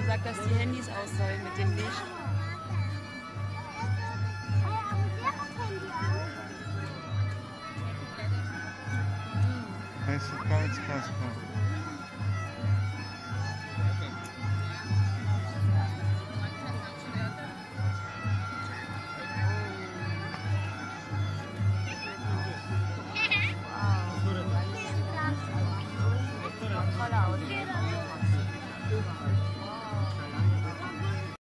gesagt, dass die Handys aus sollen mit dem Licht. Das sieht ganz krass aus.